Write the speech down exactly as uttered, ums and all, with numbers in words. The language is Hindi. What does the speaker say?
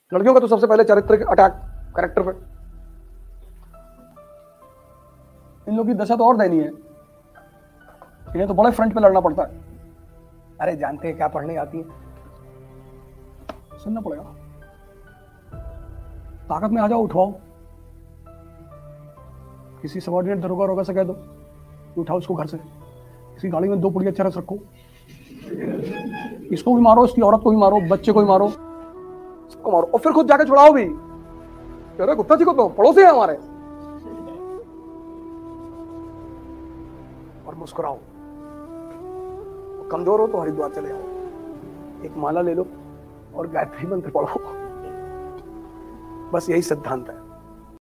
लड़कियों का तो सबसे पहले चरित्र अटैक, कैरेक्टर पे। इन लोगों की दशा तो और दयनीय है, इन्हें तो बड़े फ्रंट पे लड़ना पड़ता है। अरे जानते हैं क्या पढ़ने आती है, सुनना पड़ेगा। ताकत में आ जाओ, उठवाओ। किसी सबॉर्डिनेट दरोगा रोगा से कह दो उठाओ उसको घर से, किसी गाड़ी में दो पुड़िया चरस रखो, इसको भी मारो, इसकी औरत को भी मारो, बच्चे को भी मारो, सबको मारो, और फिर खुद जाके छुड़ाओ भी। अरे गुप्ता जी को तो पड़ोसी है हमारे, और मुस्कुराओ। कमजोर हो तो हरिद्वार चले जाओ, एक माला ले लो और गायत्री मंत्र पढ़ो। बस यही सिद्धांत है।